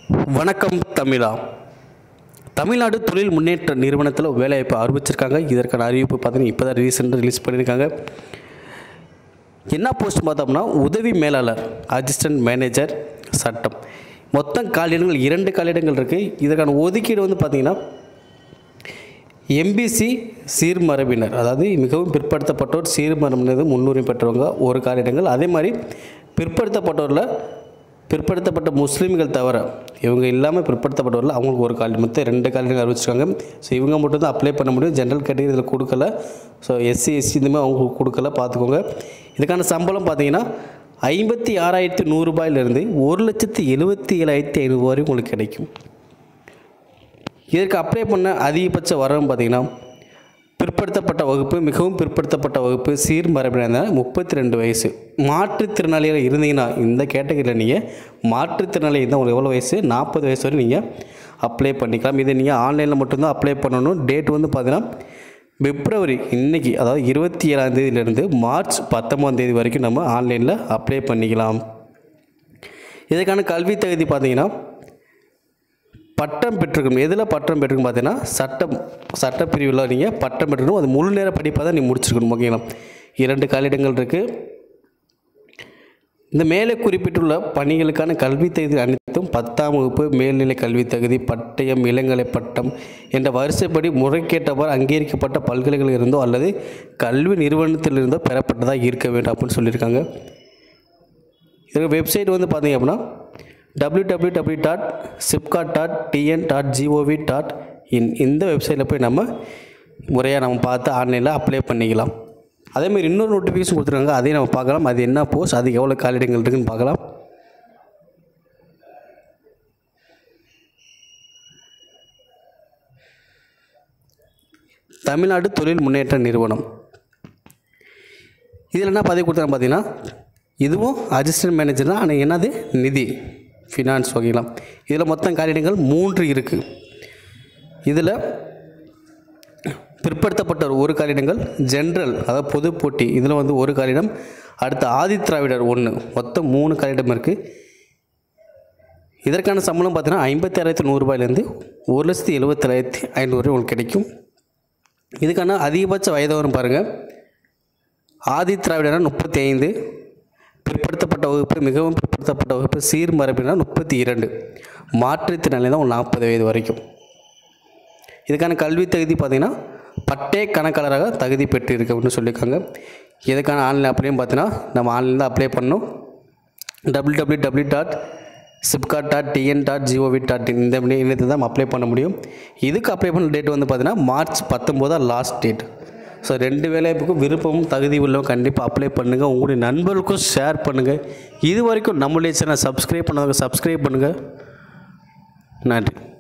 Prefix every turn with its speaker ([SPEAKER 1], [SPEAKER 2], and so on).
[SPEAKER 1] வணக்கம் தமிழா. தமிழ்நாடு தொழில் முன்னேற்ற நிறுவனத்தில் வேலைவாய்ப்பு அறிவிச்சிருக்காங்க. இதற்கான அறிவிப்பு பார்த்தீங்கன்னா இப்போ தான் ரீசெண்டாக ரிலீஸ் பண்ணியிருக்காங்க. என்ன போஸ்ட் பார்த்தோம்னா உதவி மேலாளர், அசிஸ்டன்ட் மேனேஜர், சட்டம். மொத்தம் காலியிடங்கள் 2 காலியிடங்கள் இருக்குது. இதற்கான ஒதுக்கீடு வந்து பார்த்திங்கன்னா எம்பிசி சீர்மரபினர், அதாவது மிகவும் பிற்படுத்தப்பட்டோர் சீர்மரபினர் முன்னுரிமை பெற்றவங்க ஒரு காலியிடங்கள். அதே மாதிரி பிற்படுத்தப்பட்ட முஸ்லீம்கள் தவிர இவங்க இல்லாமல் பிற்படுத்தப்பட்டவர்கள் அவங்களுக்கு ஒரு காலிடம், மொத்தம் 2 காலிடம் அறிவிச்சிருக்காங்க. ஸோ இவங்க மட்டும் தான் அப்ளை பண்ண முடியும். ஜென்ரல் கேட்டகரி இதில் கொடுக்கல. ஸோ எஸ்சி இதுமாதிரி அவங்களுக்கு கொடுக்கல, பார்த்துக்கோங்க. இதுக்கான சம்பளம் பார்த்தீங்கன்னா 56,100 ரூபாயிலிருந்து 1,77,500 வரை உங்களுக்கு கிடைக்கும். இதற்கு அப்ளை பண்ண அதிகபட்ச வரவு பார்த்திங்கன்னா பிற்படுத்தப்பட்ட வகுப்பு, மிகவும் பிற்படுத்தப்பட்ட வகுப்பு, சீர்மரபினர் 32 வயசு. மாற்றுத்திறனாளியாக இருந்தீங்கன்னா இந்த கேட்டகரியில் நீங்கள் மாற்றுத்திறனாளி இருந்தால் உங்களுக்கு எவ்வளோ வயசு, 40 வயசு வரை நீங்கள் அப்ளை பண்ணிக்கலாம். இதை நீங்கள் ஆன்லைனில் மட்டும்தான் அப்ளை பண்ணணும். டேட் வந்து பார்த்தீங்கன்னா பிப்ரவரி இன்றைக்கி, அதாவது 27ஆம் தேதியிலேருந்து மார்ச் 19ஆம் தேதி வரைக்கும் நம்ம ஆன்லைனில் அப்ளை பண்ணிக்கலாம். இதுக்கான கல்வி தகுதி பார்த்திங்கன்னா பட்டம் பெற்றிருக்கணும். எதில் பட்டம் பெற்றிருக்கணும் பார்த்தீங்கன்னா சட்டப்பிரிவில் நீங்கள் பட்டம் பெற்றுக்கணும். அது முழு நேர படிப்பாக தான் நீங்கள் முடிச்சிருக்கணும். ஓகேங்களா? 2 காலிடங்கள் இருக்குது. இந்த மேலே குறிப்பிட்டுள்ள பணிகளுக்கான கல்வி தகுதி அனைத்தும் 10ஆம் வகுப்பு, மேல்நிலை கல்வி தகுதி, பட்டயம், இளங்கலை பட்டம் என்ற வரிசைப்படி முறைக்கேற்றவாறு அங்கீகரிக்கப்பட்ட பல்கலைக்கழகம் இருந்தோ அல்லது கல்வி நிறுவனத்திலிருந்தோ பெறப்பட்டதாக இருக்க வேண்டும் அப்படின்னு சொல்லியிருக்காங்க. இதுக்கு வெப்சைட் வந்து பார்த்தீங்க அப்படின்னா www.sipcat.tn.gov.in இந்த வெப்சைட்டில் போய் நம்ம முறையாக பார்த்து ஆன்லைனில் அப்ளை பண்ணிக்கலாம். அதேமாதிரி இன்னொரு நோட்டிஃபிகேஷன் கொடுத்துருக்காங்க, அதையும் நம்ம பார்க்கலாம். அது என்ன போஸ்ட், அது எவ்வளோ காலிடங்கள் இருக்குதுன்னு பார்க்கலாம். தமிழ்நாடு தொழில் முன்னேற்ற நிறுவனம். இதில் என்ன பதவி கொடுத்தாங்க பார்த்தீங்கன்னா இதுவும் அசிஸ்டன்ட் மேனேஜர் தான். ஆனால் என்னது நிதி, ஃபினான்ஸ். ஓகேங்களா? இதில் மொத்தம் காலிடங்கள் 3 இருக்குது. இதில் பிற்படுத்தப்பட்ட ஒரு காலிடங்கள், ஜென்ரல் அதாவது பொது போட்டி இதில் வந்து ஒரு காலிடம், அடுத்து ஆதித்திராவிடர் 1, மொத்தம் 3 காலிடம் இருக்குது. இதற்கான சம்பளம் பார்த்தீங்கன்னா 56,100 ரூபாயிலேருந்து 1,77,500 வரை உங்களுக்கு கிடைக்கும். இதுக்கான அதிகபட்ச வயது வரும் பாருங்கள். ஆதித்திராவிடர் 35, பிற்படுத்தப்பட்ட வகுப்பு, மிகவும் பிற்படுத்தப்பட்ட வகுப்பு, சீர்மரபினர் 32, மாற்றுத்திறனாளி தான் 40 வயது வரைக்கும். இதுக்கான கல்வி தகுதி பார்த்திங்கன்னா பட்டய கணக்காளராக தகுதி பெற்று இருக்கு அப்படின்னு சொல்லியிருக்காங்க. இதுக்கான ஆன்லைன் அப்ளையும் பார்த்தீங்கன்னா நம்ம ஆன்லைனில் அப்ளை பண்ணணும். www.sipcat.tn.gov.in இந்த இணையத்தில் தான் நம்ம அப்ளை பண்ண முடியும். இதுக்கு அப்ளை பண்ண டேட் வந்து பார்த்திங்கன்னா மார்ச் 19 லாஸ்ட் டேட். ஸோ 2 வேலைவாய்ப்புக்கும் விருப்பமும் தகுதி உள்ளவங்க கண்டிப்பாக அப்ளை பண்ணுங்கள். உங்களுடைய நண்பர்களுக்கும் ஷேர் பண்ணுங்கள். இது வரைக்கும் நம்மளுடைய சேனல் சப்ஸ்கிரைப் பண்ணுங்கள். நன்றி.